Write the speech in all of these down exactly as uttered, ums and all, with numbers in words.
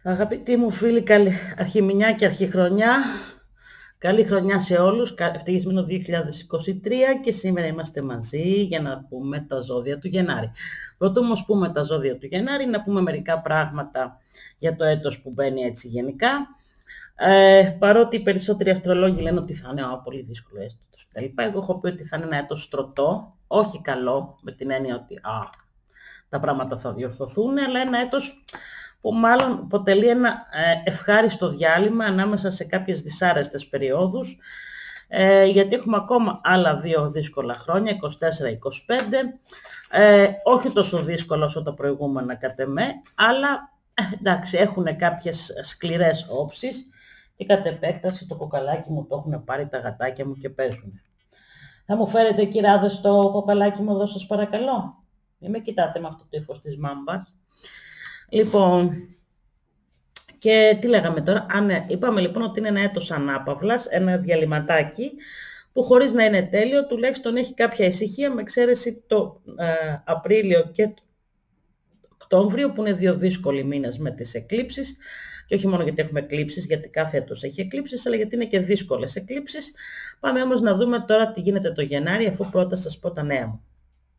Αγαπητοί μου φίλοι, καλή αρχιμηνιά και αρχιχρονιά. Καλή χρονιά σε όλους, ευτυχισμένο δύο χιλιάδες είκοσι τρία και σήμερα είμαστε μαζί για να πούμε τα ζώδια του Γενάρη. Πρωτού όμως πούμε τα ζώδια του Γενάρη, να πούμε μερικά πράγματα για το έτος που μπαίνει έτσι γενικά. Ε, παρότι οι περισσότεροι αστρολόγοι λένε ότι θα είναι α, πολύ δύσκολο έτος κτλ. Εγώ έχω πει ότι θα είναι ένα έτος στρωτό, όχι καλό, με την έννοια ότι α, τα πράγματα θα διορθωθούν, αλλά ένα έτος που μάλλον αποτελεί ένα ευχάριστο διάλειμμα ανάμεσα σε κάποιες δυσάρεστες περιόδους, ε, γιατί έχουμε ακόμα άλλα δύο δύσκολα χρόνια, είκοσι τέσσερα είκοσι πέντε, ε, όχι τόσο δύσκολα όσο τα προηγούμενα κατ' εμέ, αλλά ε, εντάξει, έχουν κάποιες σκληρές όψεις και κατ' επέκταση το κοκαλάκι μου το έχουν πάρει τα γατάκια μου και παίζουν. Θα μου φέρετε κυράδες το κοκαλάκι μου εδώ σας παρακαλώ. Μην με κοιτάτε με αυτό το ύφος της μάμπας. Λοιπόν, και τι λέγαμε τώρα, Α, ναι, είπαμε λοιπόν ότι είναι ένα έτος ανάπαυλας, ένα διαλυματάκι που χωρίς να είναι τέλειο τουλάχιστον έχει κάποια ησυχία, με εξαίρεση το ε, Απρίλιο και το Οκτώβριο που είναι δύο δύσκολοι μήνες με τις εκλήψεις, και όχι μόνο γιατί έχουμε εκλήψεις, γιατί κάθε έτος έχει εκλήψεις, αλλά γιατί είναι και δύσκολες εκλήψεις. Πάμε όμως να δούμε τώρα τι γίνεται το Γενάρη, αφού πρώτα σας πω τα νέα μου.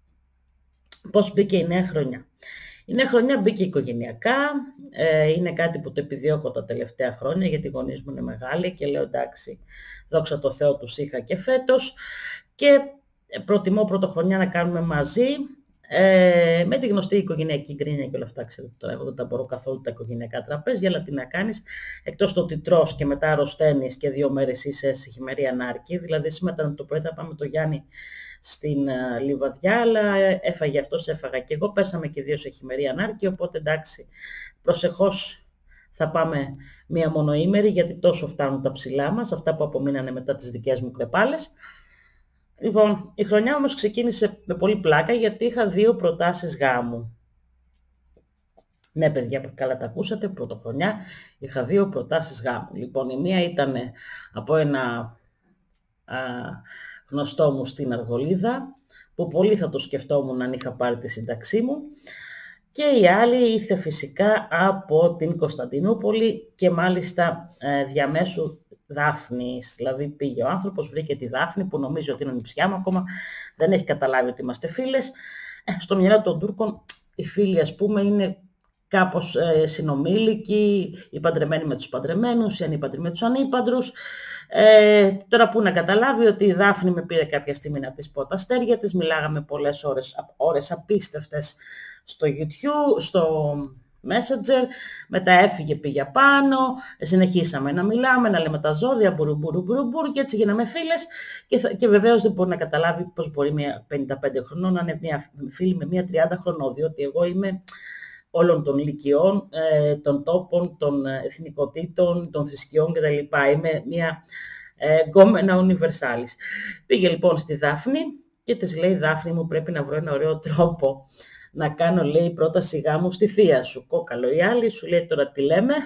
Πώς μπήκε η νέα χρονιά. Η νέα χρονιά μπήκε οικογενειακά, ε, είναι κάτι που το επιδιώκω τα τελευταία χρόνια, γιατί οι γονείς μου είναι μεγάλοι και λέω εντάξει, δόξα τω Θεώ τους είχα και φέτος, και προτιμώ πρωτοχρονιά να κάνουμε μαζί, ε, με τη γνωστή οικογενειακή γκρίνια και όλα αυτά, ξέρετε τώρα, εγώ δεν τα μπορώ καθόλου τα οικογενειακά τραπέζια, αλλά τι να κάνεις, εκτός το ότι τρως και μετά αρρωσταίνεις και δύο μέρες είσαι σε χειμερή ανάρκη, δηλαδή σήμερα το πρωί θα πάμε το Γιάννη στην uh, Λιβαδιά, αλλά έφαγε αυτός, έφαγα και εγώ, πέσαμε και δύο σε χειμερή ανάρκη, οπότε εντάξει, προσεχώς θα πάμε μία μονοήμερη, γιατί τόσο φτάνουν τα ψηλά μας, αυτά που απομείνανε μετά τις δικές μου κρεπάλες. Λοιπόν, η χρονιά όμως ξεκίνησε με πολύ πλάκα, γιατί είχα δύο προτάσεις γάμου. Ναι παιδιά, καλά τα ακούσατε, πρωτοχρονιά είχα δύο προτάσεις γάμου. Λοιπόν, η μία ήταν από ένα α, γνωστό μου στην Αργολίδα, που πολύ θα το σκεφτόμουν αν είχα πάρει τη σύνταξή μου, και η άλλη ήρθε φυσικά από την Κωνσταντινούπολη και μάλιστα ε, διαμέσου Δάφνης, δηλαδή πήγε ο άνθρωπος, βρήκε τη Δάφνη που νομίζω ότι είναι νηψιά μου, ακόμα δεν έχει καταλάβει ότι είμαστε φίλες. Ε, στο μυαλό των Τούρκων οι φίλοι ας πούμε είναι κάπως ε, συνομήλικοι, οι παντρεμένοι με τους παντρεμένους, οι ανήπαντροι με τους ανήπαντρους. Ε, τώρα που να καταλάβει ότι η Δάφνη με πήρε κάποια στιγμή να της πω τα αστέρια της, μιλάγαμε πολλές ώρες, ώρες απίστευτες στο YouTube, στο Messenger, μετά έφυγε, πήγε πάνω, συνεχίσαμε να μιλάμε, να λέμε τα ζώδια, μπουρου μπουρου μπουρου μπουρου, και έτσι γίναμε φίλες, και, θα, και βεβαίως δεν μπορεί να καταλάβει πώς μπορεί μια πενήντα πέντε χρονών να είναι μια φίλη με μια τριάντα χρονών, διότι εγώ είμαι όλων των ηλικιών, ε, των τόπων, των εθνικοτήτων, των θρησκειών κτλ. Είμαι μια ε, γκόμενα universalis. Πήγε λοιπόν στη Δάφνη και της λέει, Δάφνη μου, πρέπει να βρω ένα ωραίο τρόπο να κάνω, λέει, πρόταση γάμου στη θεία σου. Κόκαλο η άλλη, σου λέει τώρα τι λέμε.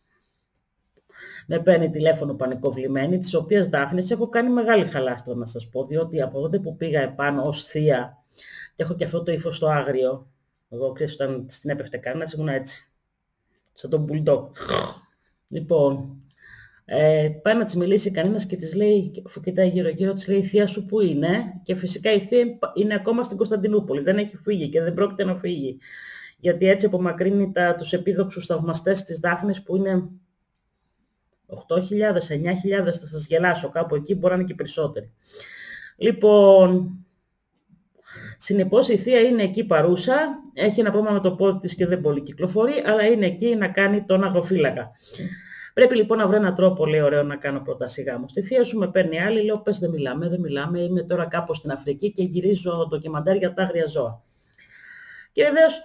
Με παίρνει τηλέφωνο πανικοβλημένη, της οποίας Δάφνης έχω κάνει μεγάλη χαλάστρα να σας πω, διότι από τότε που πήγα επάνω ως θεία, και έχω και αυτό το ύφος στο άγριο, εγώ ξέρεις όταν στην έπεφτε κανένας ήμουν έτσι, σαν τον μπουλντό. Λοιπόν, ε, πάει να της μιλήσει κανένας και της λέει, αφού κοιτάει γύρω γύρω, της λέει, η θεία σου που είναι? Και φυσικά η θεία είναι ακόμα στην Κωνσταντινούπολη, δεν έχει φύγει και δεν πρόκειται να φύγει. Γιατί έτσι απομακρύνει τα, τους επίδοξους θαυμαστές της Δάφνης που είναι οκτώ χιλιάδες, εννιά χιλιάδες, θα σας γελάσω κάπου εκεί, μπορεί να είναι και περισσότεροι. Λοιπόν, συνεπώς η θεία είναι εκεί παρούσα, έχει ένα πρόβλημα με το πόδι της και δεν πολύ κυκλοφορεί, αλλά είναι εκεί να κάνει τον αγροφύλακα. Πρέπει λοιπόν να βρω έναν τρόπο, λέει, ωραίο να κάνω πρόταση γάμου. Στη θεία σου με παίρνει άλλη, λέω, πες δεν μιλάμε, δεν μιλάμε, είμαι τώρα κάπως στην Αφρική και γυρίζω ντοκιμαντέρ για τα άγρια ζώα. Και βεβαίως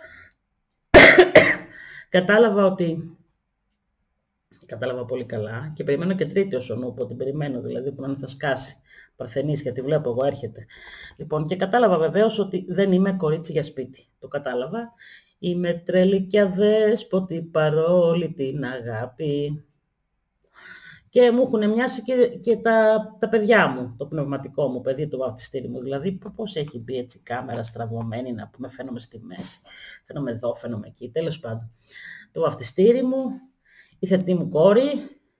κατάλαβα ότι, κατάλαβα πολύ καλά και περιμένω και τρίτη ως ο νου, την περιμένω δηλαδή που να θα σκάσει. Παρθενής, γιατί βλέπω εγώ έρχεται. Λοιπόν, και κατάλαβα βεβαίως ότι δεν είμαι κορίτσι για σπίτι. Το κατάλαβα. Είμαι τρελή και αδέσποτη παρόλη την αγάπη. Και μου έχουν μοιάσει και, και τα, τα παιδιά μου, το πνευματικό μου παιδί, το βαφτιστήρι μου. Δηλαδή, πώς έχει μπει έτσι η κάμερα στραβωμένη, να πούμε, φαίνομαι στη μέση, φαίνομαι εδώ, φαίνομαι εκεί, τέλος πάντων. Το βαφτιστήρι μου η θετή μου κόρη,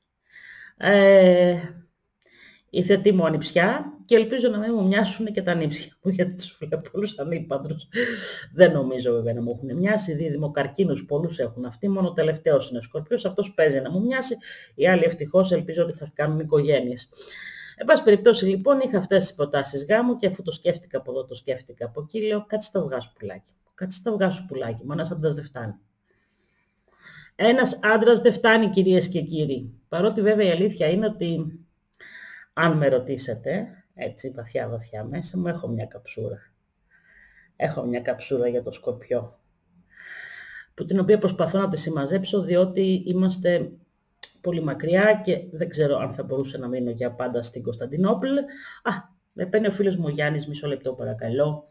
ε, η θετή μου ανιψιά και ελπίζω να μην μου μοιάσουν και τα ανήψια μου, γιατί τους βλέπω όλους ανήπαντρους. Δεν νομίζω βέβαια να μου έχουν μοιάσει, δίδυμο καρκίνους πολλούς έχουν αυτοί, μόνο ο τελευταίος είναι ο Σκορπιός, αυτός παίζει να μου μοιάσει, οι άλλοι ευτυχώς ελπίζω ότι θα κάνουν οικογένειες. Εν πάση περιπτώσει λοιπόν είχα αυτές τις προτάσεις γάμου και αφού το σκέφτηκα από εδώ, το σκέφτηκα από εκεί, λέω κάτσε τα βγάσου πουλάκι, κάτσε τα βγάσου πουλάκι μου, ένας άντρας δεν φτάνει. Ένας άντρας δεν φτάνει κυρίες και κύριοι, παρότι βέβαια η αλήθεια είναι ότι αν με ρωτήσετε, έτσι βαθιά βαθιά μέσα μου, έχω μια καψούρα. Έχω μια καψούρα για το Σκορπιό, που την οποία προσπαθώ να τη συμμαζέψω, διότι είμαστε πολύ μακριά και δεν ξέρω αν θα μπορούσα να μείνω για πάντα στην Κωνσταντινούπολη. Α, με παίρνει ο φίλος μου ο Γιάννης, μισό λεπτό παρακαλώ.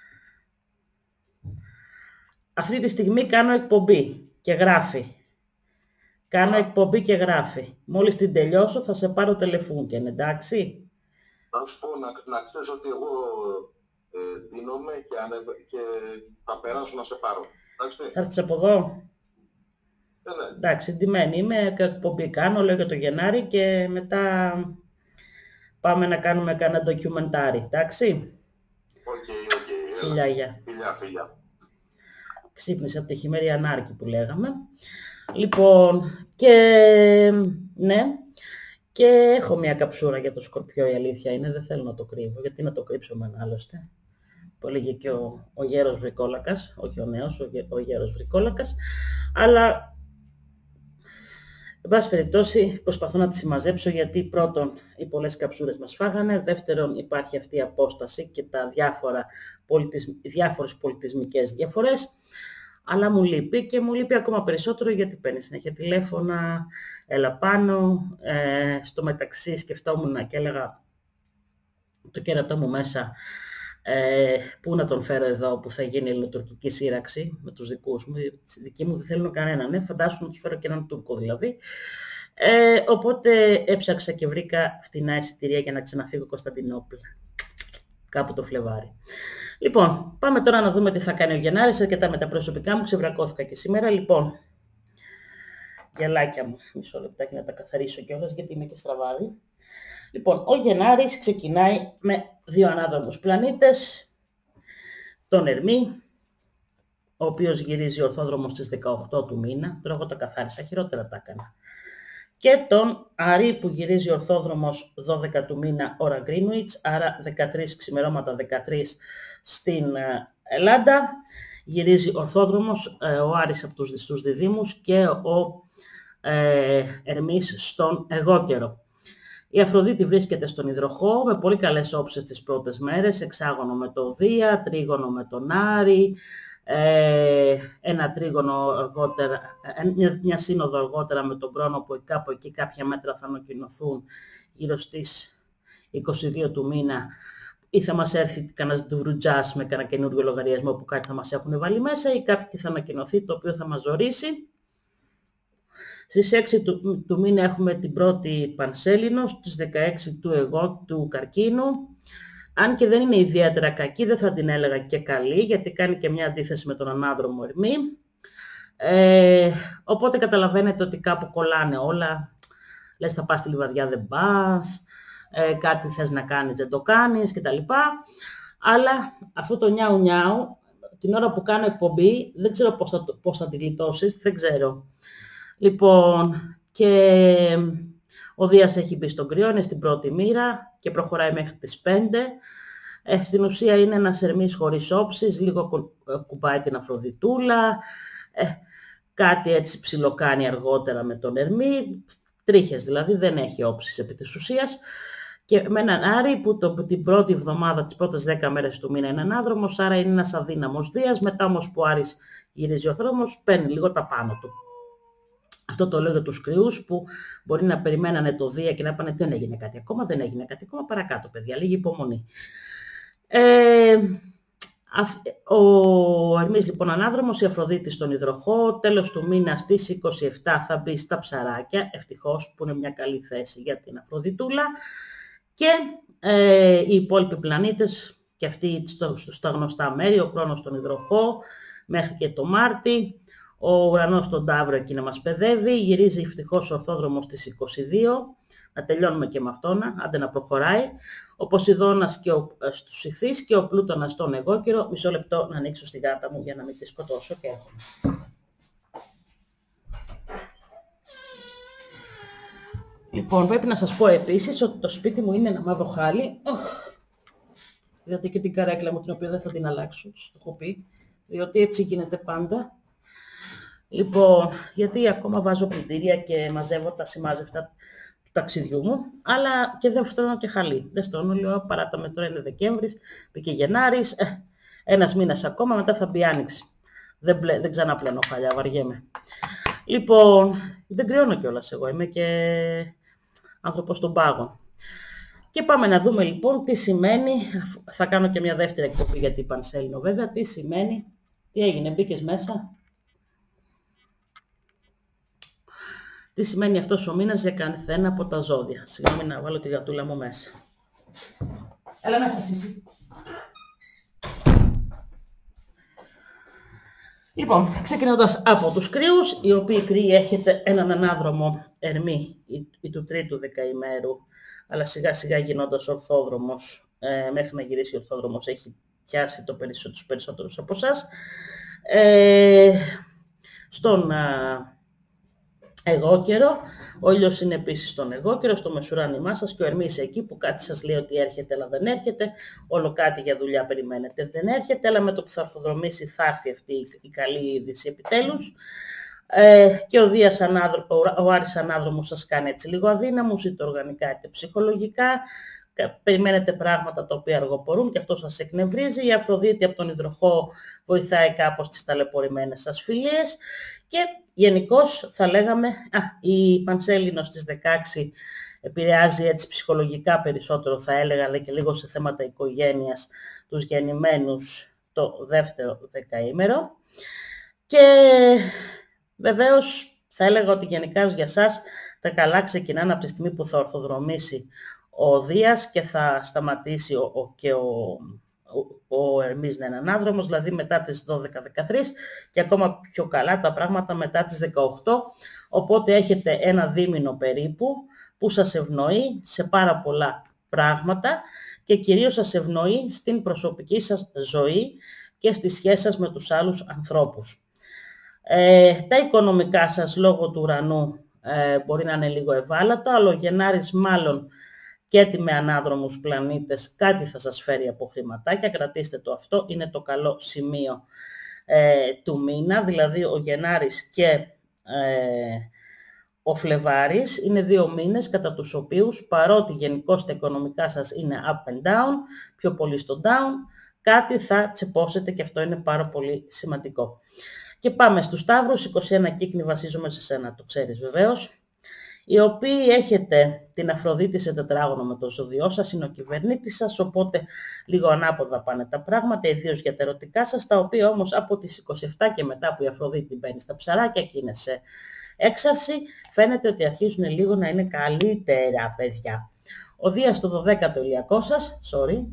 Αυτή τη στιγμή κάνω εκπομπή και γράφει. Κάνω εκπομπή και γράφει. Μόλις την τελειώσω θα σε πάρω τηλεφούνκεν, εντάξει. Να σου πω, να, να ξέρεις ότι εγώ ε, δίνομαι και, ανεβα... και θα περάσω να σε πάρω. Εντάξει. Θα έρθεις από εδώ. Ε, ναι. Εντάξει, ντυμένη είμαι, εκπομπή κάνω, λέω για το Γενάρη και μετά πάμε να κάνουμε κάνα ντοκιουμεντάρι, εντάξει. Οκ, οκ. Φιλιά, γεια. Φιλιά, φιλιά. Ξύπνησε από τη χειμερή ανάρκη που λέγαμε. Λοιπόν, και ναι, και έχω μια καψούρα για το Σκορπιό, η αλήθεια είναι, δεν θέλω να το κρύβω, γιατί να το κρύψω μεν άλλωστε. Που έλεγε και ο, ο γέρος Βρικόλακας, όχι ο νέος, ο, ο γέρος Βρικόλακας, αλλά εν πάση περιπτώσει προσπαθώ να τη συμμαζέψω, γιατί πρώτον οι πολλές καψούρες μας φάγανε, δεύτερον υπάρχει αυτή η απόσταση και τα διάφορα πολιτισ... διάφορες πολιτισμικές διαφορές, αλλά μου λείπει και μου λείπει ακόμα περισσότερο γιατί παίρνει συνέχεια τηλέφωνα, έλα πάνω, ε, στο μεταξύ σκεφτόμουν και έλεγα το κέρατό μου μέσα, ε, πού να τον φέρω εδώ που θα γίνει η ελληνοτουρκική σύραξη με τους δικούς μου, οι δικοί μου δεν θέλουν κανέναν, ναι, φαντάσου να τους φέρω και έναν Τούρκο δηλαδή. Ε, οπότε έψαξα και βρήκα φτηνά εισιτήρια για να ξαναφύγω Κωνσταντινούπολη, κάπου το Φλεβάρι. Λοιπόν, πάμε τώρα να δούμε τι θα κάνει ο Γενάρης, αρκετά με τα προσωπικά μου, ξεβρακώθηκα και σήμερα. Λοιπόν, γυαλάκια μου, μισό λεπτάκι να τα καθαρίσω κιόλας γιατί είμαι και στραβάδι. Λοιπόν, ο Γενάρης ξεκινάει με δύο ανάδρομους πλανήτες, τον Ερμή, ο οποίος γυρίζει ορθόδρομο στις δεκαοκτώ του μήνα, τώρα εγώ τα καθάρισα, χειρότερα τα έκανα. Και τον Άρη που γυρίζει ορθόδρομος δώδεκα του μήνα ώρα Greenwich, άρα δεκατρείς ξημερώματα δεκατρείς στην Ελλάδα. Γυρίζει ορθόδρομος ε, ο Άρης από τους, στους διδύμους και ο ε, Ερμής στον εγώκερο. Η Αφροδίτη βρίσκεται στον Υδροχό με πολύ καλές όψεις τις πρώτες μέρες, εξάγωνο με το Δία, τρίγωνο με τον Άρη, ε, ένα τρίγωνο αργότερα, μια, μια σύνοδο αργότερα με τον Κρόνο που κάπου εκεί κάποια μέτρα θα ανακοινωθούν γύρω στις είκοσι δύο του μήνα ή θα μας έρθει κανένας ντουβρουτζάς με κανένα καινούριο λογαριασμό που κάτι θα μας έχουν βάλει μέσα ή κάτι θα ανακοινωθεί το οποίο θα μας ζωρίσει. Στις έξι του, του μήνα έχουμε την πρώτη Πανσέλινο, στις δεκαέξι του εγώ του Καρκίνου. Αν και δεν είναι ιδιαίτερα κακή, δεν θα την έλεγα και καλή, γιατί κάνει και μια αντίθεση με τον ανάδρομο Ερμή. Ε, οπότε καταλαβαίνετε ότι κάπου κολλάνε όλα. Λες θα πας στη Λιβαδιά, δεν πας, ε, κάτι θες να κάνεις, δεν το κάνεις κτλ. Αλλά αυτό το νιάου νιάου, την ώρα που κάνω εκπομπή, δεν ξέρω πώς θα, πώς θα τη γλιτώσεις, δεν ξέρω. Λοιπόν, και ο Δίας έχει μπει στον κρυό, είναι στην πρώτη μοίρα και προχωράει μέχρι τις πέντε. Ε, στην ουσία είναι ένας Ερμής χωρίς όψεις, λίγο κου, κουμπάει την Αφροδιτούλα, ε, κάτι έτσι ψιλοκάνει αργότερα με τον Ερμή, τρίχες δηλαδή, δεν έχει όψεις επί της ουσίας. Και με έναν Άρη που το, την πρώτη εβδομάδα, τις πρώτες δέκα μέρες του μήνα είναι ανάδρομος, άρα είναι ένας αδύναμος Δίας, μετά όμως που ο Άρης γυρίζει ορθόδρομος, παίρνει λίγο τα πάνω του. Αυτό το λέω για τους κρυούς που μπορεί να περιμένανε το Δία και να πάνε δεν έγινε κάτι ακόμα, δεν έγινε κάτι ακόμα, παρακάτω παιδιά, λίγη υπομονή. Ε, ο Ερμής λοιπόν ανάδρομος, η Αφροδίτη στον Υδροχό, τέλος του μήνα στις είκοσι επτά θα μπει στα Ψαράκια, ευτυχώς που είναι μια καλή θέση για την Αφροδιτούλα και ε, οι υπόλοιποι πλανήτες και αυτοί στο, στο, στα γνωστά μέρη, ο Κρόνος στον Υδροχό μέχρι και το Μάρτι, Ο ουρανός στον Ταύρο εκεί να μας παιδεύει, γυρίζει ευτυχώς ο ορθόδρομος στις είκοσι δύο, να τελειώνουμε και με αυτόνα, άντε να προχωράει. Ο Ποσειδώνας και ο, στους Ιχθύς και ο Πλούτονας στον Αιγόκερο. Μισό λεπτό να ανοίξω στη γάτα μου για να μην τη σκοτώσω και έρχομαι. Λοιπόν, πρέπει να σας πω επίσης ότι το σπίτι μου είναι ένα μαύρο χάλι. Είδατε και την καρέκλα μου, την οποία δεν θα την αλλάξω, το έχω πει, διότι έτσι γίνεται πάντα. Λοιπόν, γιατί ακόμα βάζω πλυντήρια και μαζεύω τα σημάζευτα του ταξιδιού μου, αλλά και δεν φτώνω και χαλί. Δεν στώνω, λέω, παρά τα μετρό είναι Δεκέμβρης, πήγε Γενάρης, ε, ένας μήνας ακόμα, μετά θα μπει Άνοιξη. Δεν, πλε, δεν ξαναπλένω χαλιά, βαριέμαι. Λοιπόν, δεν κρυώνω κιόλας εγώ, είμαι και άνθρωπος των πάγων. Και πάμε να δούμε λοιπόν τι σημαίνει, θα κάνω και μια δεύτερη εκπομπή για την Πανσέλινο βέβαια, τι σημαίνει, τι έγινε, μπήκες μέσα. Τι σημαίνει αυτός ο μήνας για καθένα από τα ζώδια. Συγγνώμη να βάλω τη γατούλα μου μέσα. Έλα μέσα εσύ. Λοιπόν, ξεκινώντας από τους κρύους, οι οποίοι κρύοι έχετε έναν ανάδρομο Ερμή ή, ή του τρίτου δεκαημέρου, αλλά σιγά σιγά γινώντας ορθόδρομος, ε, μέχρι να γυρίσει ο ορθόδρομος έχει πιάσει το περισσό, τους περισσότερους από εσάς. Ε, στον α, Αιγόκερο, ο ήλιος είναι επίσης στον Αιγόκερο, στο μεσουράνημά σας και ο Ερμής εκεί που κάτι σας λέει ότι έρχεται αλλά δεν έρχεται, όλο κάτι για δουλειά περιμένετε δεν έρχεται, αλλά με το που θα ορθοδρομήσει θα έρθει αυτή η καλή είδηση επιτέλους. Ε, και ο, Δίας ανάδρο, ο Άρης Ανάδρομος σας κάνει έτσι λίγο αδύναμους, είτε οργανικά είτε ψυχολογικά. Περιμένετε πράγματα τα οποία αργοπορούν και αυτό σας εκνευρίζει. Η Αφροδίτη από τον Υδροχόο βοηθάει κάπως τις ταλαιπωρημένες σας φιλίες. Και γενικώς θα λέγαμε, α, η Πανσέλινο στις δεκαέξι επηρεάζει έτσι ψυχολογικά περισσότερο θα έλεγα, αλλά και λίγο σε θέματα οικογένειας τους γεννημένους το δεύτερο δεκαήμερο. Και βεβαίως θα έλεγα ότι γενικά για σας τα καλά ξεκινάνε από τη στιγμή που θα ορθοδρομήσει ο Δίας και θα σταματήσει ο, ο, και ο, ο, ο Ερμής να είναι ανάδρομος, δηλαδή μετά τις δώδεκα δεκατρία και ακόμα πιο καλά τα πράγματα μετά τις δεκαοκτώ, οπότε έχετε ένα δίμηνο περίπου που σας ευνοεί σε πάρα πολλά πράγματα και κυρίως σας ευνοεί στην προσωπική σας ζωή και στη σχέση σας με τους άλλους ανθρώπους. Ε, τα οικονομικά σας λόγω του ουρανού ε, μπορεί να είναι λίγο ευάλωτο, αλλά ο Γενάρης μάλλον και έτοι με ανάδρομους πλανήτες κάτι θα σας φέρει από χρηματάκια, κρατήστε το αυτό, είναι το καλό σημείο ε, του μήνα, δηλαδή ο Γενάρης και ε, ο Φλεβάρης είναι δύο μήνες κατά τους οποίους παρότι γενικώς τα οικονομικά σας είναι up and down, πιο πολύ στο down, κάτι θα τσεπώσετε και αυτό είναι πάρα πολύ σημαντικό. Και πάμε στους Ταύρους, είκοσι ένα κύκνη βασίζομαι σε σένα, το ξέρεις βεβαίως, οι οποίοι έχετε την Αφροδίτη σε τετράγωνο με το ζώδιό σας, είναι ο κυβερνήτης σας, οπότε λίγο ανάποδα πάνε τα πράγματα, ιδίως για τα ερωτικά σας, τα οποία όμως από τις είκοσι επτά και μετά που η Αφροδίτη μπαίνει στα ψαράκια και είναι σε έξαρση, φαίνεται ότι αρχίζουν λίγο να είναι καλύτερα παιδιά. Ο Δίας στο δωδέκατο ηλιακό σας, sorry,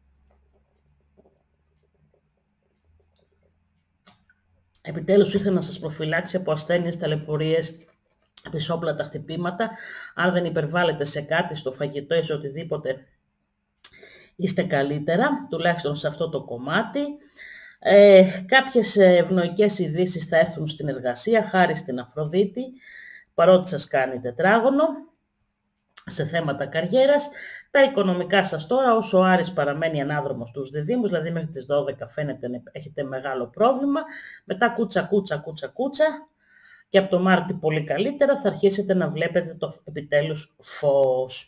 επιτέλους ήρθε να σας προφυλάξει από ασθένειες, ταλαιπωρίες, πισόπλατα χτυπήματα. Αν δεν υπερβάλλετε σε κάτι, στο φαγητό ή σε οτιδήποτε, είστε καλύτερα, τουλάχιστον σε αυτό το κομμάτι. Ε, κάποιες ευνοϊκές ειδήσεις θα έρθουν στην εργασία, χάρη στην Αφροδίτη, παρότι σας κάνει τετράγωνο, σε θέματα καριέρας. Τα οικονομικά σας τώρα, όσο ο Άρης παραμένει ανάδρομος στους διδύμους, δηλαδή μέχρι τις δώδεκα φαίνεται να έχετε μεγάλο πρόβλημα, μετά κούτσα, κούτσα, κούτσα, κούτσα, και από το Μάρτι πολύ καλύτερα θα αρχίσετε να βλέπετε το επιτέλους φως.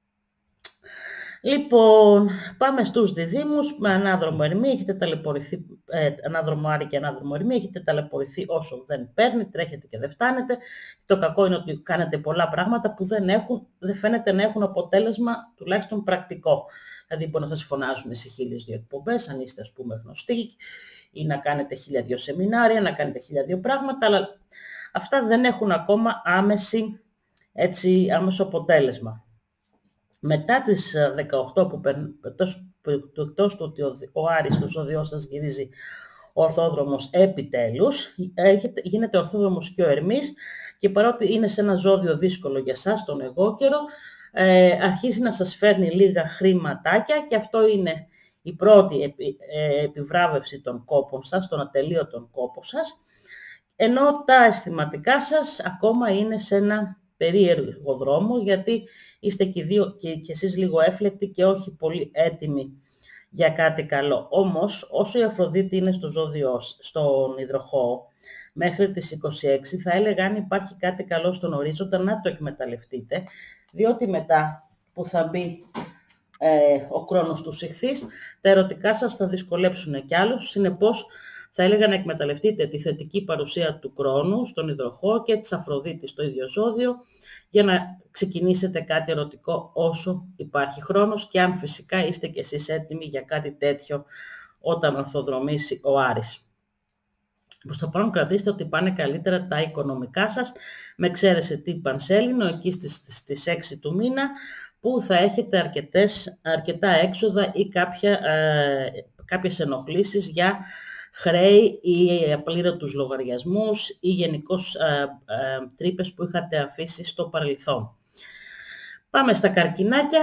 Λοιπόν, πάμε στους διδύμους, με ανάδρομο Ερμή, έχετε ταλαιπωρηθεί, ε, ανάδρομο Άρη και ανάδρομο Ερμή, έχετε ταλαιπωρηθεί όσο δεν παίρνει, τρέχετε και δεν φτάνετε. Το κακό είναι ότι κάνετε πολλά πράγματα που δεν, έχουν, δεν φαίνεται να έχουν αποτέλεσμα τουλάχιστον πρακτικό. Δηλαδή μπορεί να σας φωνάζουν σε χίλιες δύο εκπομπές, αν είστε ας πούμε γνωστοί, ή να κάνετε χίλια δύο σεμινάρια, να κάνετε χίλια δύο πράγματα, αλλά αυτά δεν έχουν ακόμα άμεση, έτσι, άμεσο αποτέλεσμα. Μετά τις δεκαοκτώ που εκτός του ότι ο Άρης στο ζώδιό σας γυρίζει ορθόδρομος επιτέλους, γίνεται ορθόδρομος και ο Ερμής και παρότι είναι σε ένα ζώδιο δύσκολο για σας, τον εγώκερο, ε, αρχίζει να σας φέρνει λίγα χρηματάκια και αυτό είναι η πρώτη επι, ε, επιβράβευση των κόπων σας, των ατελείωτων κόπων σας, ενώ τα αισθηματικά σας ακόμα είναι σε ένα περίεργο δρόμο, γιατί είστε και, δύο, και, και εσείς λίγο έφλεκτοι και όχι πολύ έτοιμοι για κάτι καλό. Όμως, όσο η Αφροδίτη είναι στο ζώδιο, στον υδροχόο, μέχρι τις είκοσι έξι, θα έλεγα αν υπάρχει κάτι καλό στον ορίζοντα να το εκμεταλλευτείτε, διότι μετά που θα μπει ε, ο χρόνος του Ιχθύς, τα ερωτικά σας θα δυσκολέψουν κι άλλους, συνεπώς θα έλεγα να εκμεταλλευτείτε τη θετική παρουσία του χρόνου στον υδροχόο και της Αφροδίτης στο ίδιο ζώδιο, για να ξεκινήσετε κάτι ερωτικό όσο υπάρχει χρόνος και αν φυσικά είστε κι εσείς έτοιμοι για κάτι τέτοιο όταν ορθοδρομήσει ο Άρης. Προς το παρόν κρατήστε ότι πάνε καλύτερα τα οικονομικά σας, με εξαίρεση την Πανσέλινο, εκεί στις, στις έξι του μήνα, που θα έχετε αρκετές, αρκετά έξοδα ή κάποια, ε, κάποιες ενοχλήσεις για χρέη ή απλήρωτους λογαριασμούς ή γενικώς ε, ε, τρύπες που είχατε αφήσει στο παρελθόν. Πάμε στα καρκινάκια.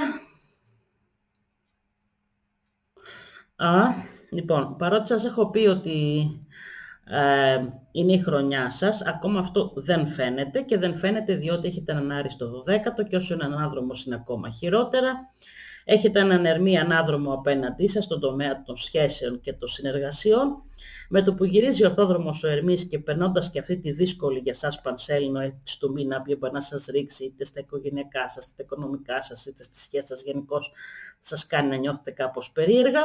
Α, λοιπόν, παρότι σας έχω πει ότι ε, είναι η χρονιά σας, ακόμα αυτό δεν φαίνεται και δεν φαίνεται διότι έχετε έναν Άρη στο δωδέκατο και όσο είναι ανάδρομος είναι ακόμα χειρότερα. Έχετε έναν Ερμή ανάδρομο απέναντί σας στον τομέα των σχέσεων και των συνεργασιών. Με το που γυρίζει ορθόδρομος ο Ερμής και περνώντας και αυτή τη δύσκολη για σας Πανσέλινο έτσι του μήνα που να σας ρίξει είτε στα οικογενειακά σας, είτε στα οικονομικά σας, είτε στις σχέσεις σας γενικώς, σας κάνει να νιώθετε κάπως περίεργα.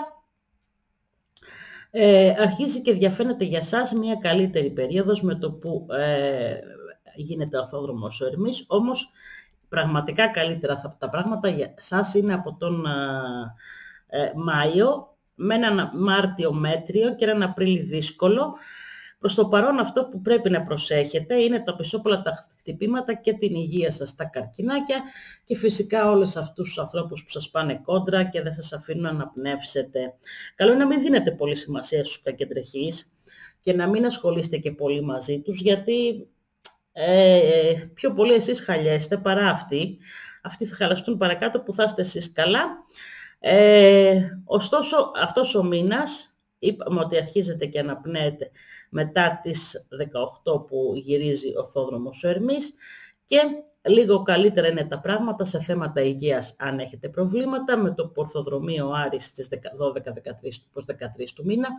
Ε, αρχίζει και διαφαίνεται για σας μια καλύτερη περίοδος με το που ε, γίνεται ορθόδρομος ο Ερμής, όμως πραγματικά καλύτερα θα, τα πράγματα για σας είναι από τον ε, Μάιο με έναν Μάρτιο μέτριο και έναν Απρίλη δύσκολο. Προς το παρόν αυτό που πρέπει να προσέχετε είναι τα πισόπολα τα χτυπήματα και την υγεία σας, τα καρκινάκια και φυσικά όλους αυτούς τους ανθρώπους που σας πάνε κόντρα και δεν σας αφήνουν να αναπνεύσετε. Καλό είναι να μην δίνετε πολύ σημασία στους κακεντρεχείς και να μην ασχολείστε και πολύ μαζί τους, γιατί ε, πιο πολύ εσείς χαλιέστε παρά αυτοί. Αυτοί θα χαλαστούν παρακάτω που θα είστε εσείς καλά. Ε, ωστόσο αυτός ο μήνας είπαμε ότι αρχίζετε και αναπνέετε μετά τις δεκαοκτώ που γυρίζει ορθόδρομος ο Ερμής και λίγο καλύτερα είναι τα πράγματα σε θέματα υγείας αν έχετε προβλήματα με το που ορθοδρομεί ο Άρης στις δώδεκα με δεκατρείς του μήνα.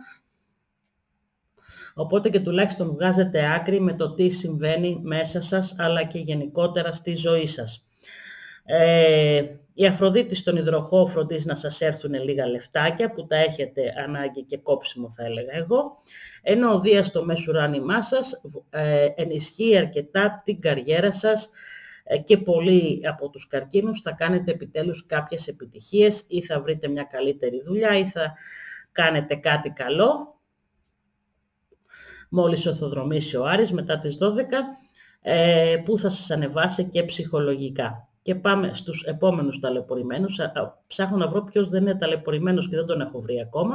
Οπότε και τουλάχιστον βγάζετε άκρη με το τι συμβαίνει μέσα σας αλλά και γενικότερα στη ζωή σας. Ε, η Αφροδίτη στον υδροχόο φροντίζει να σας έρθουν λίγα λεφτάκια που τα έχετε ανάγκη και κόψιμο θα έλεγα εγώ, ενώ ο Δίας στο μεσουράνημά σας ε, ενισχύει αρκετά την καριέρα σας ε, και πολλοί από τους καρκίνους θα κάνετε επιτέλους κάποιες επιτυχίες ή θα βρείτε μια καλύτερη δουλειά ή θα κάνετε κάτι καλό μόλις ορθοδρομήσει ο Άρης μετά τις δώδεκα ε, που θα σας ανεβάσει και ψυχολογικά. Και πάμε στους επόμενους ταλαιπωρημένους. Ψάχνω να βρω ποιος δεν είναι ταλαιπωρημένος και δεν τον έχω βρει ακόμα.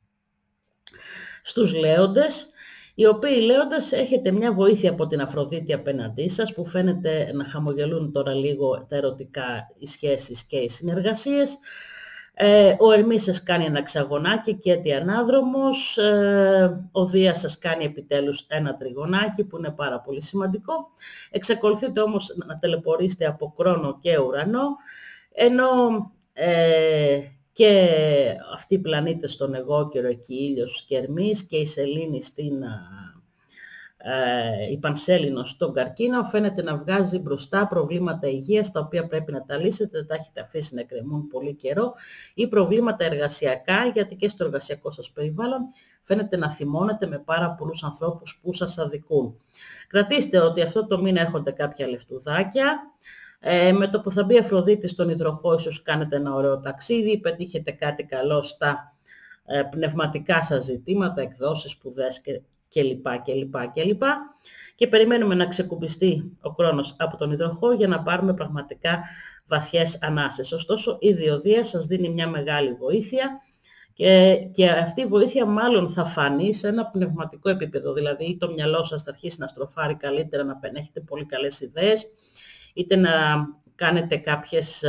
Στους λέοντες, οι οποίοι λέοντες έχετε μια βοήθεια από την Αφροδίτη απέναντί σας που φαίνεται να χαμογελούν τώρα λίγο τα ερωτικά οι σχέσεις και οι συνεργασίες. Ε, ο Ερμής σας κάνει ένα ξαγωνάκι και έτη ανάδρομος, ε, ο Δίας σας κάνει επιτέλους ένα τριγωνάκι που είναι πάρα πολύ σημαντικό. Εξακολουθείτε όμως να ταλαιπωρήσετε από χρόνο και ουρανό, ενώ ε, και αυτοί οι πλανήτες στον εγώκερο εκεί, ήλιος και Ερμής και η Σελήνη στην... Ε, η Πανσέλινο στον καρκίνο φαίνεται να βγάζει μπροστά προβλήματα υγείας τα οποία πρέπει να τα λύσετε, τα έχετε αφήσει να κρεμούν πολύ καιρό ή προβλήματα εργασιακά, γιατί και στο εργασιακό σας περιβάλλον φαίνεται να θυμώνετε με πάρα πολλούς ανθρώπους που σας αδικούν. Κρατήστε ότι αυτό το μήνα έρχονται κάποια λεφτουδάκια. Ε, με το που θα μπει η Αφροδίτη στον υδροχόο ίσως κάνετε ένα ωραίο ταξίδι, πετύχετε κάτι καλό στα ε, πνευματικά σας ζητήματα, εκδόσεις, σπουδές και και λοιπά και λοιπά και λοιπά και περιμένουμε να ξεκουμπιστεί ο χρόνος από τον υδροχόο για να πάρουμε πραγματικά βαθιές ανάσες. Ωστόσο η διοδία σας δίνει μια μεγάλη βοήθεια Και, και αυτή η βοήθεια μάλλον θα φανεί σε ένα πνευματικό επίπεδο, δηλαδή το μυαλό σας θα αρχίσει να στροφάρει καλύτερα, να έχετε πολύ καλές ιδέες, είτε να κάνετε κάποιες,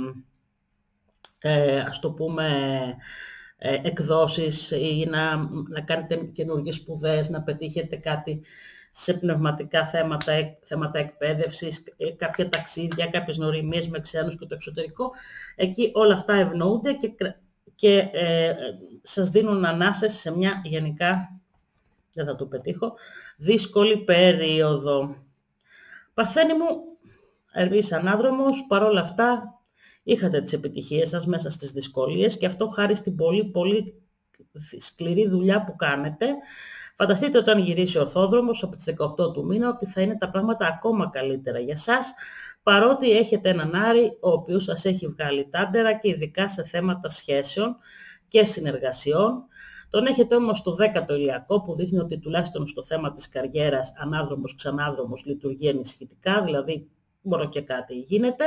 ε, ας το πούμε, ε, εκδόσεις ή να, να κάνετε καινούργιες σπουδές, να πετύχετε κάτι σε πνευματικά θέματα, θέματα εκπαίδευσης, κάποια ταξίδια, κάποιες γνωριμίες με ξένους και το εξωτερικό. Εκεί όλα αυτά ευνοούνται και, και ε, σας δίνουν ανάσες σε μια γενικά, δεν θα το πετύχω, δύσκολη περίοδο. Παρθένη μου, Ερμής Ανάδρομος, παρόλα αυτά είχατε τις επιτυχίες σας μέσα στις δυσκολίες και αυτό χάρη στην πολύ πολύ σκληρή δουλειά που κάνετε. Φανταστείτε όταν γυρίσει ο Ορθόδρομος από τις δεκαοκτώ του μήνα ότι θα είναι τα πράγματα ακόμα καλύτερα για σας, παρότι έχετε έναν Άρη ο οποίος σας έχει βγάλει τάντερα και ειδικά σε θέματα σχέσεων και συνεργασιών. Τον έχετε όμως στο δέκατο ηλιακό που δείχνει ότι τουλάχιστον στο θέμα της καριέρας ανάδρομος ξανάδρομος λειτουργεί ενισχυτικά, δηλαδή μόνο και κάτι γίνεται.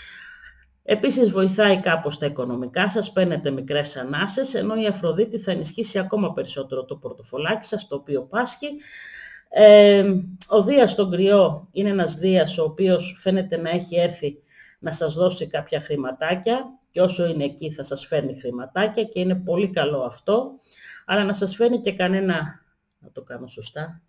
Επίσης βοηθάει κάπως τα οικονομικά σας, παίρνετε μικρές ανάσες, ενώ η Αφροδίτη θα ενισχύσει ακόμα περισσότερο το πορτοφολάκι σας, το οποίο πάσχει. Ε, ο Δίας στον Κρυό είναι ένας Δίας ο οποίος φαίνεται να έχει έρθει να σας δώσει κάποια χρηματάκια και όσο είναι εκεί θα σας φέρνει χρηματάκια και είναι πολύ καλό αυτό, αλλά να σας φέρνει και κανένα, να το κάνω σωστά,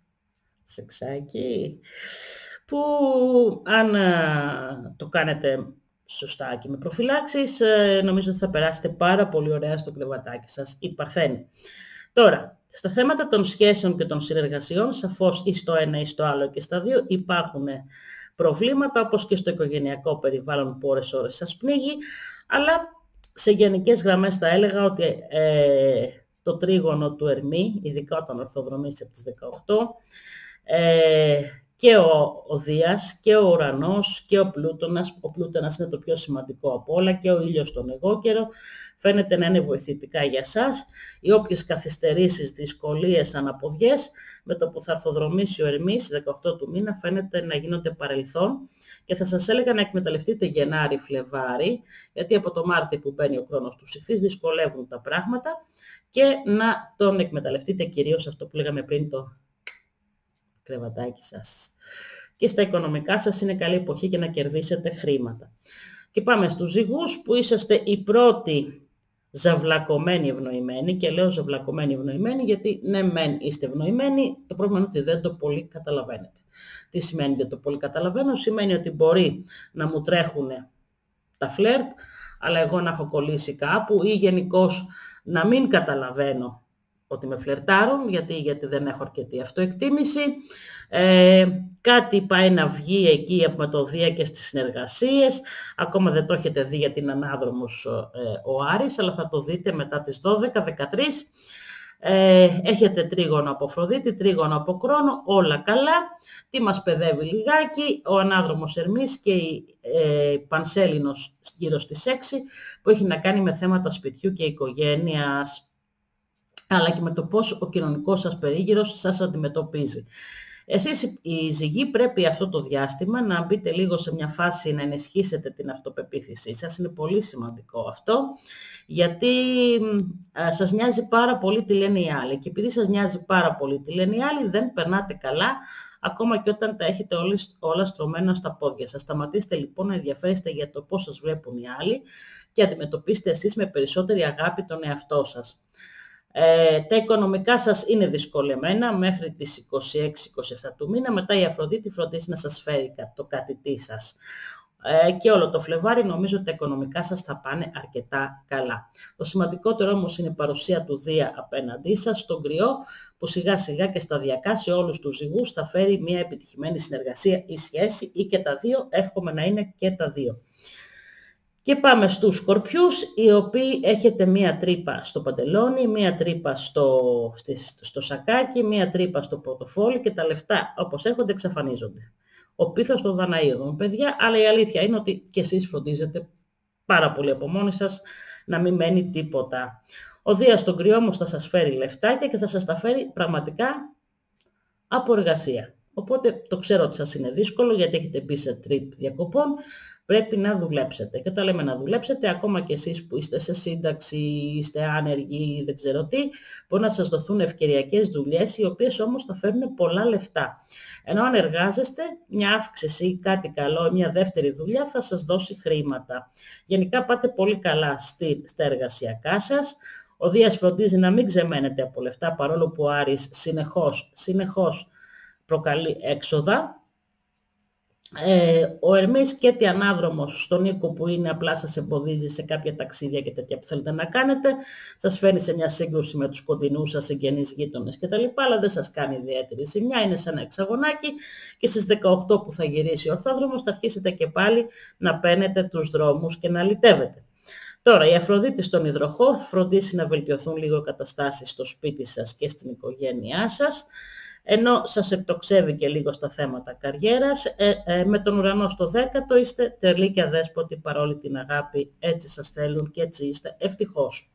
σεξάκι, που αν α, το κάνετε σωστά και με προφυλάξεις, νομίζω ότι θα περάσετε πάρα πολύ ωραία στο κρεβατάκι σας, η Παρθένη. Τώρα, στα θέματα των σχέσεων και των συνεργασιών, σαφώς ή στο ένα ή στο άλλο και στα δύο υπάρχουν προβλήματα, όπως και στο οικογενειακό περιβάλλον που ώρες ώρες σας πνίγει, αλλά σε γενικές γραμμές θα έλεγα ότι ε, το τρίγωνο του Ερμή, ειδικά όταν ορθοδρομήσει από τις δεκαοκτώ, ε, και ο, ο Δίας και ο Ουρανός και ο Πλούτονας, ο Πλούτονας είναι το πιο σημαντικό από όλα, και ο ήλιος στον εγώκερο, φαίνεται να είναι βοηθητικά για σας. Οι όποιες καθυστερήσεις, δυσκολίες, αναποδιές, με το που θα ορθοδρομήσει ο Ερμής, δεκαοκτώ του μήνα, φαίνεται να γίνονται παρελθόν και θα σας έλεγα να εκμεταλλευτείτε Γενάρη, Φλεβάρη, γιατί από το Μάρτι που μπαίνει ο χρόνος του Ιχθύς δυσκολεύουν τα πράγματα και να τον εκμεταλλευτείτε κυρίως αυτό που λέγαμε πριν, το κρεβατάκι σας. Και στα οικονομικά σας είναι καλή εποχή και να κερδίσετε χρήματα. Και πάμε στους Ζυγούς που είσαστε οι πρώτοι ζαυλακωμένοι ευνοημένοι, και λέω ζαυλακωμένοι ευνοημένοι γιατί ναι μεν είστε ευνοημένοι, το πρόβλημα είναι ότι δεν το πολύ καταλαβαίνετε. Τι σημαίνει δεν το πολύ καταλαβαίνω? Σημαίνει ότι μπορεί να μου τρέχουν τα φλερτ, αλλά εγώ να έχω κολλήσει κάπου, ή γενικώς να μην καταλαβαίνω ότι με φλερτάρουν, γιατί, γιατί δεν έχω αρκετή αυτοεκτίμηση. Ε, κάτι πάει να βγει εκεί με το Δία και στις συνεργασίες. Ακόμα δεν το έχετε δει γιατί είναι ανάδρομος ε, ο Άρης, αλλά θα το δείτε μετά τις δώδεκα δεκατρία. Ε, έχετε τρίγωνο από Αφροδίτη, τρίγωνο από Κρόνο, όλα καλά. Τι μας παιδεύει λιγάκι? Ο ανάδρομος Ερμής και η ε, Πανσέλινος γύρω στις έξι, που έχει να κάνει με θέματα σπιτιού και οικογένειας, αλλά και με το πώς ο κοινωνικός σας περίγυρος σας αντιμετωπίζει. Εσείς οι Ζυγοί πρέπει αυτό το διάστημα να μπείτε λίγο σε μια φάση να ενισχύσετε την αυτοπεποίθησή σας. Είναι πολύ σημαντικό αυτό, γιατί α, σας νοιάζει πάρα πολύ τι λένε οι άλλοι. Και επειδή σας νοιάζει πάρα πολύ τι λένε οι άλλοι, δεν περνάτε καλά, ακόμα και όταν τα έχετε όλοι, όλα στρωμένα στα πόδια σας. Σταματήστε λοιπόν να ενδιαφέρεστε για το πώς σας βλέπουν οι άλλοι και αντιμετωπίστε εσείς με περισσότερη αγάπη τον εαυτό σας. Ε, τα οικονομικά σας είναι δυσκολεμένα μέχρι τις είκοσι έξι είκοσι επτά του μήνα, μετά η Αφροδίτη φροντίζει να σας φέρει το κατητή σας. Ε, και όλο το Φλεβάρι νομίζω ότι τα οικονομικά σας θα πάνε αρκετά καλά. Το σημαντικότερο όμως είναι η παρουσία του Δία απέναντί σας, στον Κρυό, που σιγά σιγά και σταδιακά σε όλους τους Ζυγούς θα φέρει μια επιτυχημένη συνεργασία ή σχέση, ή και τα δύο, εύχομαι να είναι και τα δύο. Και πάμε στους Σκορπιούς, οι οποίοι έχετε μία τρύπα στο παντελόνι, μία τρύπα στο, στο σακάκι, μία τρύπα στο πορτοφόλι και τα λεφτά όπως έρχονται εξαφανίζονται. Ο πίθος των Δαναίδων, παιδιά, αλλά η αλήθεια είναι ότι και εσείς φροντίζετε πάρα πολύ από μόνοι σας να μην μένει τίποτα. Ο Δίας στον Κρυό όμως θα σας φέρει λεφτάκια και θα σας τα φέρει πραγματικά από εργασία. Οπότε το ξέρω ότι σας είναι δύσκολο γιατί έχετε μπει σε τρίπ διακοπών. πρέπει να δουλέψετε. Και όταν λέμε να δουλέψετε, ακόμα και εσείς που είστε σε σύνταξη, είστε άνεργοι, δεν ξέρω τι, μπορεί να σας δοθούν ευκαιριακές δουλειές, οι οποίες όμως θα φέρουν πολλά λεφτά. Ενώ αν εργάζεστε, μια αύξηση ή κάτι καλό, μια δεύτερη δουλειά θα σας δώσει χρήματα. Γενικά πάτε πολύ καλά στη, στα εργασιακά σας. Ο Δίας φροντίζει να μην ξεμένετε από λεφτά, παρόλο που ο Άρης συνεχώς, συνεχώς προκαλεί έξοδα. Ε, ο Ερμής και τι ανάδρομος στον οίκο που είναι, απλά σας εμποδίζει σε κάποια ταξίδια και τέτοια που θέλετε να κάνετε, σας φέρνει σε μια σύγκρουση με τους κοντινούς σας εγγενείς γείτονες κτλ. Αλλά δεν σας κάνει ιδιαίτερη ζημιά, είναι σαν ένα εξαγωνάκι και στις δεκαοκτώ που θα γυρίσει ο ορθόδρομος θα αρχίσετε και πάλι να παίρνετε τους δρόμους και να λιτεύετε. Τώρα, η Αφροδίτη στον υδροχό θα φροντίσει να βελτιωθούν λίγο οι καταστάσεις στο σπίτι σας και στην οικογένειά σας, ενώ σας εκτοξεύει και λίγο στα θέματα καριέρας. Ε, ε, με τον ουρανό στο δέκατο είστε τερλοί και αδέσποτοι παρόλη την αγάπη, έτσι σας θέλουν και έτσι είστε ευτυχώς.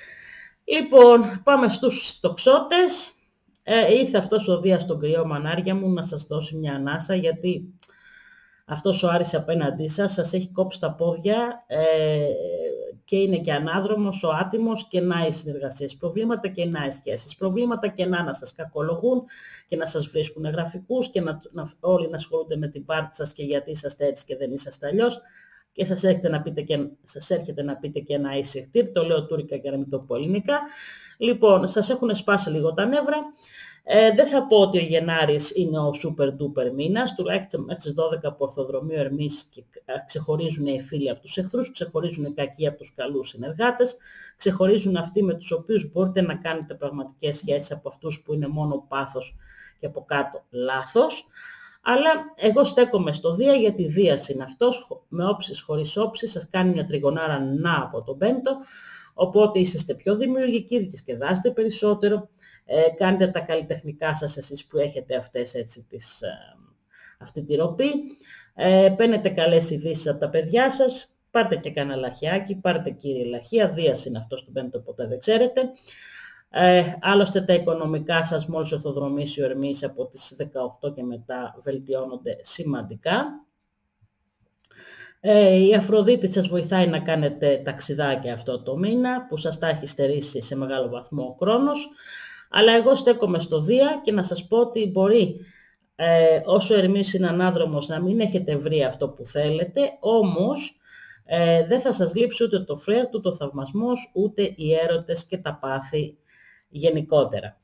Λοιπόν, πάμε στους τοξότες. Ε, ήρθε αυτός ο Δίας στον κρυό, μανάρια μου, να σας δώσει μια ανάσα, γιατί αυτός ο Άρης απέναντί σας σας έχει κόψει τα πόδια ε, και είναι και ανάδρομος, ο άτιμος, και να οι συνεργασίες προβλήματα και να οι σχέσεις προβλήματα και να, να σας κακολογούν και να σας βρίσκουν γραφικούς και να, να, όλοι να ασχολούνται με την πάρτη σας και γιατί είσαστε έτσι και δεν είσαστε αλλιώς και σας έρχεται να πείτε και, σας έρχεται να πείτε και ένα εισιχτήρ, το λέω τουρκικά για να μην το πω ελληνικά. Λοιπόν, σας έχουν σπάσει λίγο τα νεύρα. Ε, δεν θα πω ότι ο Γενάρης είναι ο super duper μήνας, τουλάχιστον μέχρι τις δώδεκα που ορθοδρομεί ο Ερμής και ξεχωρίζουν οι φίλοι από τους εχθρούς, ξεχωρίζουν οι κακοί από τους καλούς συνεργάτες, ξεχωρίζουν αυτοί με τους οποίους μπορείτε να κάνετε πραγματικές σχέσεις από αυτούς που είναι μόνο πάθος και από κάτω λάθος. Αλλά εγώ στέκομαι στο Δία, γιατί Δίας είναι αυτός, με όψεις χωρίς όψεις, σας κάνει μια τριγωνάρα να από τον πέμπτο, οπότε είσαστε πιο δημιουργικοί, διασκεδάστε περισσότερο. Ε, κάντε τα καλλιτεχνικά σας εσείς που έχετε αυτές, έτσι, τις, ε, αυτή τη ροπή. Ε, παίρνετε καλές ειδήσεις από τα παιδιά σας. Πάρτε και κανένα λαχιάκι. Πάρτε, κύριε Λαχία. Δίας είναι αυτός του πέμπτο, ποτέ δεν ξέρετε. Ε, άλλωστε τα οικονομικά σας μόλις ορθοδρομήσει ο Ερμής από τις δεκαοκτώ και μετά βελτιώνονται σημαντικά. Ε, η Αφροδίτη σας βοηθάει να κάνετε ταξιδάκια αυτό το μήνα που σας τα έχει στερήσει σε μεγάλο βαθμό ο χρόνος. Αλλά εγώ στέκομαι στο Δία και να σας πω ότι μπορεί ε, όσο Ερμής είναι ανάδρομος να μην έχετε βρει αυτό που θέλετε, όμως ε, δεν θα σας λείψει ούτε το φλερτ, ούτε ο θαυμασμός, ούτε οι έρωτες και τα πάθη γενικότερα.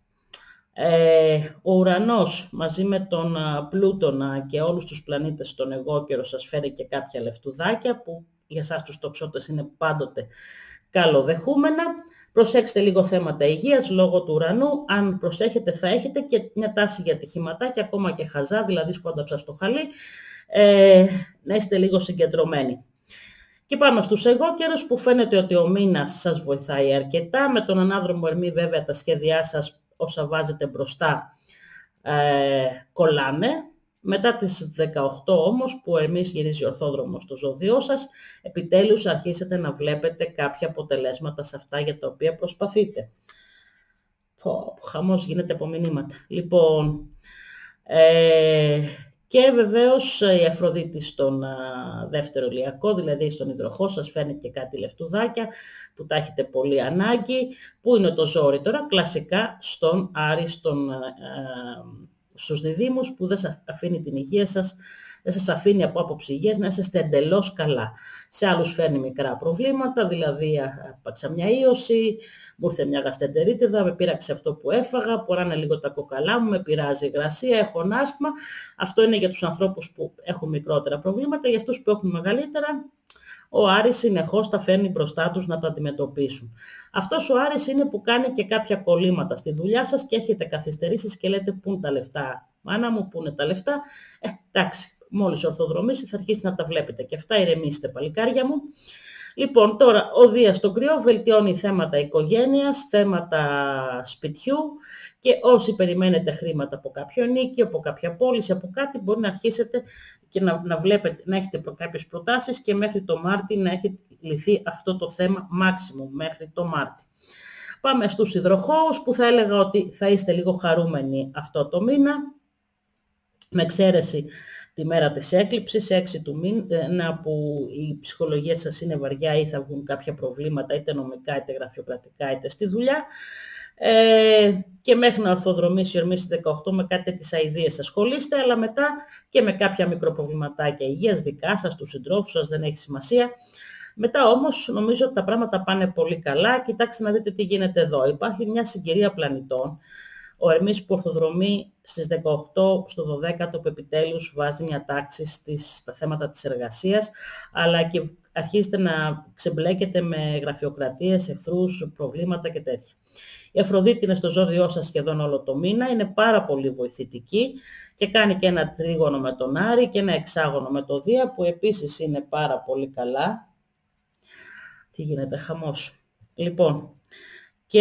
Ε, ο ουρανός μαζί με τον Πλούτονα και όλους τους πλανήτες στον εγώκερο σας φέρει και κάποια λεφτουδάκια που για εσάς τους τοξότες είναι πάντοτε καλοδεχούμενα. Προσέξτε λίγο θέματα υγείας λόγω του ουρανού. Αν προσέχετε θα έχετε και μια τάση για ατυχηματάκια, ακόμα και χαζά, δηλαδή σκόνταψα στο χαλί. Ε, να είστε λίγο συγκεντρωμένοι. Και πάμε στους εγώκερους που φαίνεται ότι ο μήνας σας βοηθάει αρκετά. Με τον ανάδρομο Ερμή βέβαια τα σχέδιά σας όσα βάζετε μπροστά ε, κολλάνε. Μετά τις δεκαοκτώ όμως που ο Ερμής γυρίζει ορθόδρομο στο ζώδιό σας, επιτέλους αρχίσετε να βλέπετε κάποια αποτελέσματα σε αυτά για τα οποία προσπαθείτε. Πω, χαμός γίνεται από μηνύματα. Λοιπόν, ε, και βεβαίως η Αφροδίτη στον α, δεύτερο ηλιακό, δηλαδή στον υδροχό, σας φέρνει και κάτι λεφτουδάκια που τα έχετε πολύ ανάγκη. Πού είναι το ζόρι τώρα? Κλασικά στον Άρη, στον... Α, στους διδύμους που δεν σας αφήνει την υγεία σας, δεν σας αφήνει από άποψη υγείας να είστε εντελώς καλά. Σε άλλους φέρνει μικρά προβλήματα, δηλαδή έπαξα μια ίωση, μου ήρθε μια γαστεντερίτιδα, με πείραξε αυτό που έφαγα, ποράνε λίγο τα κοκαλά μου, με πειράζει η υγρασία, έχω άσθμα. Αυτό είναι για τους ανθρώπους που έχουν μικρότερα προβλήματα, για αυτούς που έχουν μεγαλύτερα. Ο Άρης συνεχώς τα φέρνει μπροστά τους να τα αντιμετωπίσουν. Αυτός ο Άρης είναι που κάνει και κάποια κολλήματα στη δουλειά σας και έχετε καθυστερήσεις και λέτε πού είναι τα λεφτά. Μάνα μου, πού είναι τα λεφτά? Ε, εντάξει, μόλις ορθοδρομήσει θα αρχίσει να τα βλέπετε και αυτά, ηρεμήστε παλικάρια μου. Λοιπόν, τώρα ο Δίας στον κρυό βελτιώνει θέματα οικογένειας, θέματα σπιτιού και όσοι περιμένετε χρήματα από κάποιο νίκη, από κάποια πώληση, από κάτι, μπορεί να αρχίσετε και να, να, βλέπετε, να έχετε προ, κάποιες προτάσεις και μέχρι το Μάρτι να έχει λυθεί αυτό το θέμα maximum, μέχρι το Μάρτι. Πάμε στους υδροχόους που θα έλεγα ότι θα είστε λίγο χαρούμενοι αυτό το μήνα, με εξαίρεση τη μέρα της έκλειψης, έξι του μήνα, που η ψυχολογία σας είναι βαριά ή θα βγουν κάποια προβλήματα, είτε νομικά, είτε γραφειοκρατικά, είτε στη δουλειά. Ε, και μέχρι να ορθοδρομήσει η ορμή στις δεκαοκτώ με κάτι τις αηδίες ασχολείστε, αλλά μετά και με κάποια μικροπροβληματάκια υγείας δικά σας, του συντρόφου σας, δεν έχει σημασία. Μετά όμως νομίζω ότι τα πράγματα πάνε πολύ καλά. Κοιτάξτε να δείτε τι γίνεται εδώ. Υπάρχει μια συγκυρία πλανητών. Ο Ερμής που ορθοδρομεί στις δεκαοκτώ στο δωδέκατο, που επιτέλους βάζει μια τάξη στις, στα θέματα της εργασίας, αλλά και αρχίζετε να ξεμπλέκετε με γραφειοκρατίες, εχθρούς, προβλήματα και τέτοια. Η Αφροδίτη είναι στο ζώδιό σας σχεδόν όλο το μήνα, είναι πάρα πολύ βοηθητική και κάνει και ένα τρίγωνο με τον Άρη και ένα εξάγωνο με το Δία, που επίσης είναι πάρα πολύ καλά. Τι γίνεται, χαμός. Λοιπόν, και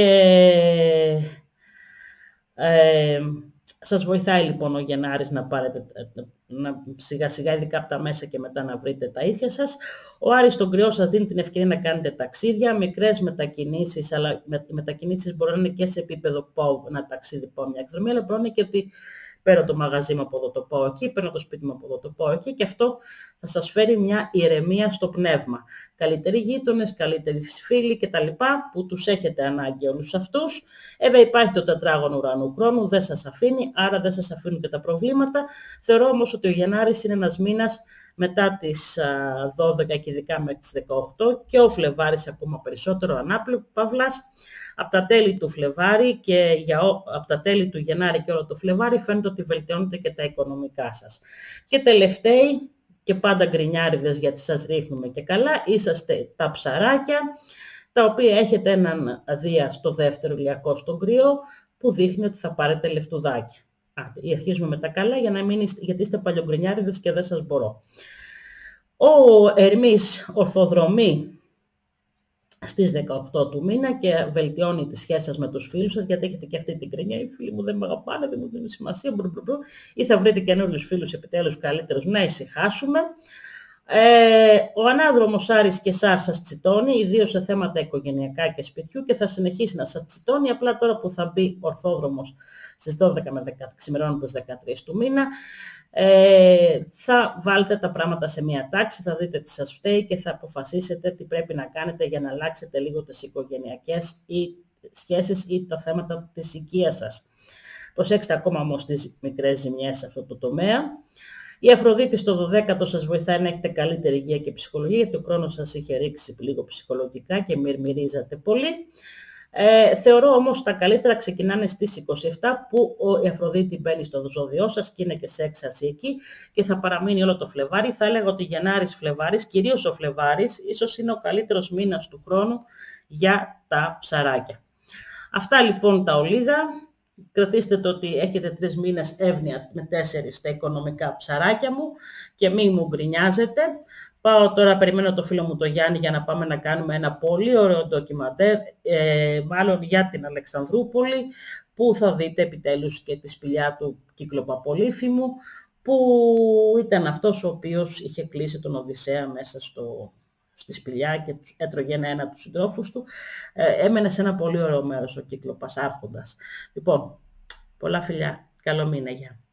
ε, σας βοηθάει λοιπόν ο Γενάρης να πάρετε να, σιγά σιγά, ειδικά από τα μέσα και μετά, να βρείτε τα ίσια σας. Ο Άρης στον Κρυό σας δίνει την ευκαιρία να κάνετε ταξίδια, μικρές μετακινήσεις, αλλά με, μετακινήσεις μπορεί να είναι και σε επίπεδο πάω ένα ταξίδι, πάω μια εκδρομή, αλλά μπορεί να είναι και ότι παίρνω το μαγαζί μου από εδώ, το πάω εκεί, παίρνω το σπίτι μου από εδώ, το πάω εκεί, και αυτό θα σας φέρει μια ηρεμία στο πνεύμα. Καλύτεροι γείτονες, καλύτεροι φίλοι κτλ. Που τους έχετε ανάγκη όλους αυτούς. Βέβαια υπάρχει το τετράγωνο ουρανού χρόνου, δεν σας αφήνει, άρα δεν σας αφήνουν και τα προβλήματα. Θεωρώ όμως ότι ο Γενάρης είναι ένας μήνας μετά τις δώδεκα και ειδικά μέχρι τις δεκαοκτώ, και ο Φλεβάρης ακόμα περισσότερο ανάπαυλας. Από τα τέλη του Φλεβάρη και για, από τα τέλη του Γενάρη και όλο το Φλεβάρη φαίνεται ότι βελτιώνεται και τα οικονομικά σας. Και τελευταίοι, και πάντα γκρινιάριδες γιατί σας ρίχνουμε και καλά, είσαστε τα ψαράκια, τα οποία έχετε έναν Δία στο δεύτερο ηλιακό στον Κρυό, που δείχνει ότι θα πάρετε λεφτουδάκια. Άτε, αρχίζουμε με τα καλά, για να μην είστε, γιατί είστε παλιογκρινιάριδες και δεν σας μπορώ. Ο Ερμής ορθοδρομεί στις δεκαοκτώ του μήνα και βελτιώνει τις σχέσεις σας με τους φίλους σας, γιατί έχετε και αυτή την κρίνια, οι φίλοι μου δεν με αγαπάνε, δεν μου δίνουν σημασία, μπρου, μπρου, μπρου, ή θα βρείτε καινούριους φίλους επιτέλους καλύτερους, να ησυχάσουμε. Ε, ο ανάδρομος Άρης και εσάς σας τσιτώνει, ιδίως σε θέματα οικογενειακά και σπιτιού, και θα συνεχίσει να σας τσιτώνει, απλά τώρα που θα μπει ορθόδρομος στις δώδεκα με δέκα, ξημερώνοντας δεκατρείς του μήνα, ε, θα βάλετε τα πράγματα σε μια τάξη, θα δείτε τι σας φταίει και θα αποφασίσετε τι πρέπει να κάνετε για να αλλάξετε λίγο τις οικογενειακές ή σχέσεις ή τα θέματα της οικίας σας. Προσέξτε ακόμα όμως τις μικρές ζημιές σε αυτό το τομέα. Η Αφροδίτη στο δωδέκατο σας βοηθάει να έχετε καλύτερη υγεία και ψυχολογία, γιατί ο χρόνος σας είχε ρίξει λίγο ψυχολογικά και μυρμυρίζατε πολύ. Ε, θεωρώ όμως τα καλύτερα ξεκινάνε στις είκοσι επτά, που η Αφροδίτη μπαίνει στο ζώδιό σας και είναι και σε έξαρση εκεί και θα παραμείνει όλο το Φλεβάρι. Θα έλεγα ότι Γενάρης Φλεβάρης, κυρίως ο Φλεβάρης, ίσως είναι ο καλύτερος μήνας του χρόνου για τα ψαράκια. Αυτά λοιπόν τα ολίγα. Κρατήστε το ότι έχετε τρεις μήνες εύνοια με τέσσερις στα οικονομικά, ψαράκια μου, και μη μου γκρινιάζετε. Πάω τώρα, περιμένω το φίλο μου το Γιάννη για να πάμε να κάνουμε ένα πολύ ωραίο ντοκιμαντέρ, ε, μάλλον για την Αλεξανδρούπολη, που θα δείτε επιτέλους και τη σπηλιά του Κυκλοπαπολίφημου, που ήταν αυτός ο οποίος είχε κλείσει τον Οδυσσέα μέσα στο... στη σπηλιά και έτρωγε ένα-ένα από τους συντρόφους του. Ε, έμενε σε ένα πολύ ωραίο μέρος ο Κύκλοπας άρχοντας. Λοιπόν, πολλά φιλιά. Καλό μήνα, γεια.